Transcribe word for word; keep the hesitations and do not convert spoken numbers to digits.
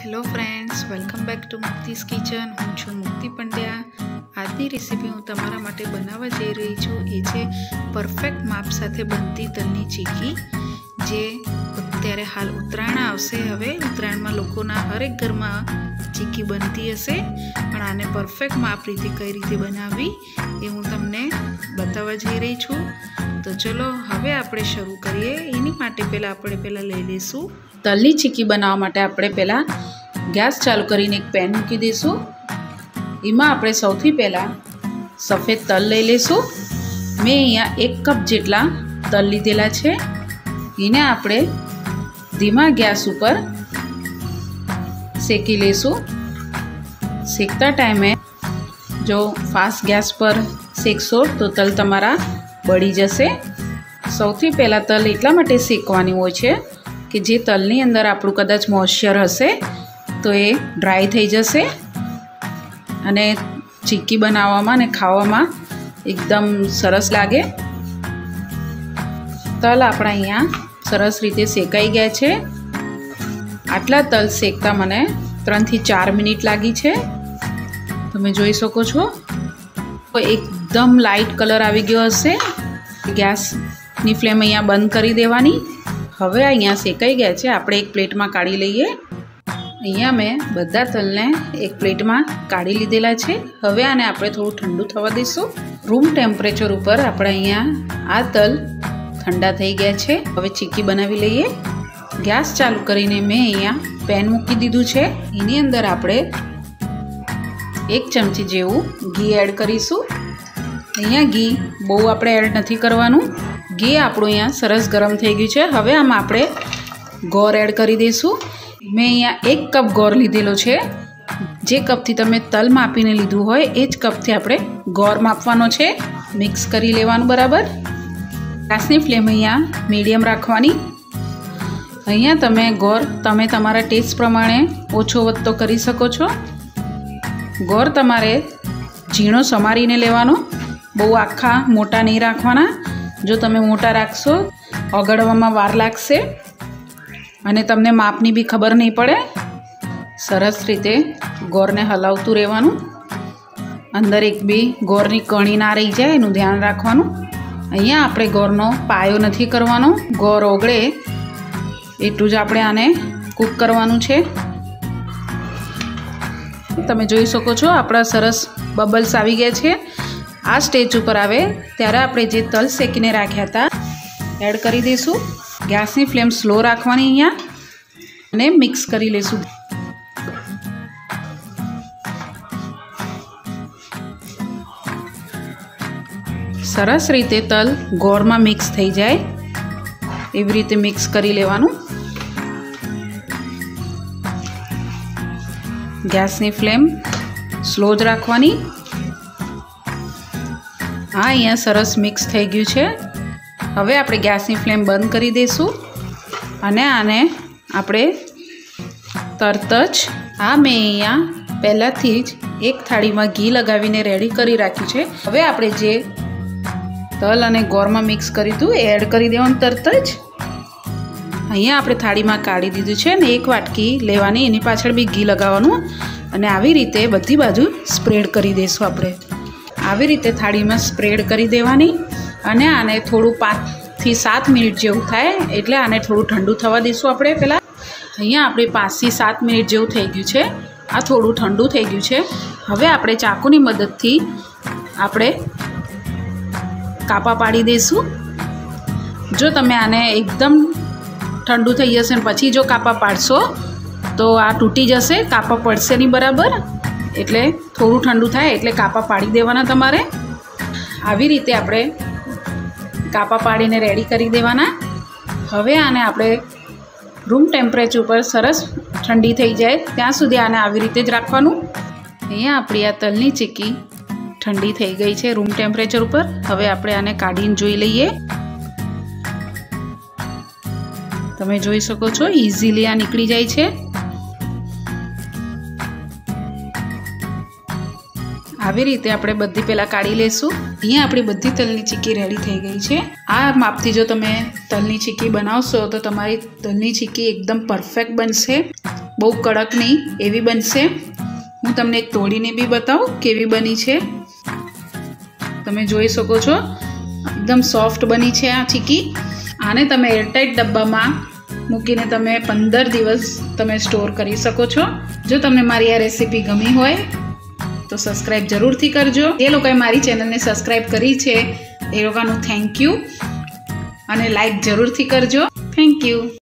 Hello friends, welcome back to Mukti's kitchen. હું છું મુક્તિ પંડ્યા. આજની રેસીપી હું તમારા માટે બનાવવા જઈ રહી છું. એ છે પરફેક્ટ માપ સાથે બનતી તલની ચીકી, જે અત્યારે હાલ ઉત્તરાયણ આવશે. હવે ઉત્તરાયણમાં લોકોના હરેક ઘરમાં ચીકી બનતી હશે, પણ આને પરફેક્ટ માપ રીતે કઈ રીતે બનાવવી એ હું તમને બતાવવા જઈ રહી છું. તો ચલો હવે આપણે શરૂ કરીએ. એની માટે પહેલાં આપણે પહેલાં લઈ લઈશું તલની ચીકી બનાવવા માટે આપણે પહેલાં ગેસ ચાલુ કરીને એક પેન મૂકી દઈશું. એમાં આપણે સૌથી પહેલાં સફેદ તલ લઈ લઈશું. મેં અહીંયા એક કપ જેટલા તલ લીધેલા છે. એને આપણે ધીમા ગેસ ઉપર શેકી લઈશું. શેકતા ટાઈમે જો ફાસ્ટ ગેસ પર શેકશો તો તલ તમારા બળી જશે. સૌથી પહેલાં તલ એટલા માટે શેકવાની હોય છે કે જે તલની અંદર આપણું કદાચ મોઇશ્ચર હશે તો એ ડ્રાય થઈ જશે અને ચીકી બનાવવામાં અને ખાવામાં એકદમ સરસ લાગે. તલ આપણા અહીંયા સરસ રીતે શેકાઈ ગયા છે. આટલા તલ શેકતા મને ત્રણથી ચાર મિનિટ લાગી છે. તમે જોઈ શકો છો એકદમ લાઇટ કલર આવી ગયો હશે. ગેસની ફ્લેમ અહીંયા બંધ કરી દેવાની. હવે અહીંયા શેકાઈ ગયા છે. આપણે એક પ્લેટમાં કાઢી લઈએ. અહીંયા મેં બધા તલને એક પ્લેટમાં કાઢી લીધેલા છે. હવે આને આપણે થોડું ઠંડુ થવા દઈશું. રૂમ ટેમ્પરેચર ઉપર આપણે અહીંયા આ તલ ઠંડા થઈ ગયા છે. હવે ચીકી બનાવી લઈએ. ગેસ ચાલુ કરીને મેં અહીંયા પેન મૂકી દીધું છે. એની અંદર આપણે એક ચમચી જેવું ઘી એડ કરીશું. અહીંયા ઘી બહુ આપણે એડ નથી કરવાનું. ઘી આપણું અહીંયા સરસ ગરમ થઈ ગયું છે. હવે આમાં આપણે ગોળ એડ કરી દઈશું. મેં અહીંયા એક કપ ગોળ લીધેલો છે. જે કપથી તમે તલ માપીને લીધું હોય એ જ કપથી આપણે ગોળ માપવાનો છે. મિક્સ કરી લેવાનું બરાબર. ગેસની ફ્લેમ અહીંયા મીડિયમ રાખવાની. અહીંયા તમે ગોળ તમે તમારા ટેસ્ટ પ્રમાણે ઓછો વધતો કરી શકો છો. ગોળ તમારે ઝીણો સમારીને લેવાનો, બહુ આખા મોટા નહીં રાખવાના. જો તમે મોટા રાખશો ઓગળવામાં વાર લાગશે અને તમને માપની બી ખબર નહીં પડે. સરસ રીતે ગોળને હલાવતું રહેવાનું. અંદર એક બી ગોળની કણી ના રહી જાય એનું ધ્યાન રાખવાનું. અહીંયા આપણે ગોળનો પાયો નથી કરવાનો. ગોળ ઓગળે એટલું જ આપણે આને કૂક કરવાનું છે. તમે જોઈ શકો છો આપણા સરસ બબલ્સ આવી ગયા છે. આ સ્ટેજ ઉપર આવે ત્યારે આપણે જે તલ શેકીને રાખ્યા હતા એડ કરી દઈશું. ગેસની ફ્લેમ સ્લો રાખવાની અહીંયા અને મિક્સ કરી લઈશું. સરસ રીતે તલ ગોળમાં મિક્સ થઈ જાય એવી રીતે મિક્સ કરી લેવાનું. ગેસની ફ્લેમ સ્લો જ રાખવાની. હા, અહીંયા સરસ મિક્સ થઈ ગયું છે. હવે આપણે ગેસની ફ્લેમ બંધ કરી દઈશું અને આને આપણે તરત જ આ મેં અહીંયા પહેલાંથી જ એક થાળીમાં ઘી લગાવીને રેડી કરી રાખ્યું છે. હવે આપણે જે તલ અને ગોળમાં મિક્સ કર્યું હતું એ એડ કરી દેવાનું તરત જ. અહીંયા આપણે થાળીમાં કાઢી દીધું છે ને એક વાટકી લેવાની, એની પાછળ બી ઘી લગાવવાનું અને આવી રીતે બધી બાજુ સ્પ્રેડ કરી દઈશું. આપણે આવી રીતે થાળીમાં સ્પ્રેડ કરી દેવાની અને આને થોડું પાંચથી સાત મિનિટ જેવું થાય એટલે આને થોડું ઠંડુ થવા દઈશું આપણે પહેલાં. અહીંયા આપણે પાંચથી સાત મિનિટ જેવું થઈ ગયું છે. આ થોડું ઠંડુ થઈ ગયું છે. હવે આપણે ચાકુની મદદથી આપણે કાપા પાડી દઈશું. જો તમે આને એકદમ ઠંડુ થઈ જશે ને પછી જો કાપા પાડશો તો આ તૂટી જશે, કાપા પડશે નહીં બરાબર. એટલે થોડું ઠંડુ થાય એટલે કાપા પાડી દેવાના તમારે. આવી રીતે આપણે કાપા પાડીને રેડી કરી દેવાના. હવે આને આપણે રૂમ ટેમ્પરેચર ઉપર સરસ ઠંડી થઈ જાય ત્યાં સુધી આને આવી રીતે જ રાખવાનું. અહીંયા આપણી આ તલની ચીકી ઠંડી થઈ ગઈ છે રૂમ ટેમ્પરેચર ઉપર. હવે આપણે આને કાઢીને જોઈ લઈએ. તમે જોઈ શકો છો ઇઝીલી આ નીકળી જાય છે. આવી રીતે આપણે બધી પહેલાં કાઢી લઈશું. અહીંયા આપણી બધી તલની ચીકી રેડી થઈ ગઈ છે. આ માપથી જો તમે તલની ચીકી બનાવશો તો તમારી તલની ચીકી એકદમ પરફેક્ટ બનશે. બહુ કડક નહીં એવી બનશે. હું તમને એક તોડીને બી બતાવું કેવી બની છે. તમે જોઈ શકો છો એકદમ સોફ્ટ બની છે આ ચીકી. આને તમે એરટાઇટ ડબ્બામાં મૂકીને તમે પંદર દિવસ તમે સ્ટોર કરી શકો છો. જો તમને મારી આ રેસીપી ગમી હોય તો સબસ્ક્રાઈબ જરૂરથી કરજો. જે લોકોએ મારી ચેનલને સબસ્ક્રાઈબ કરી છે એ લોકોનું થેન્ક યુ, અને લાઈક જરૂરથી કરજો. Thank you.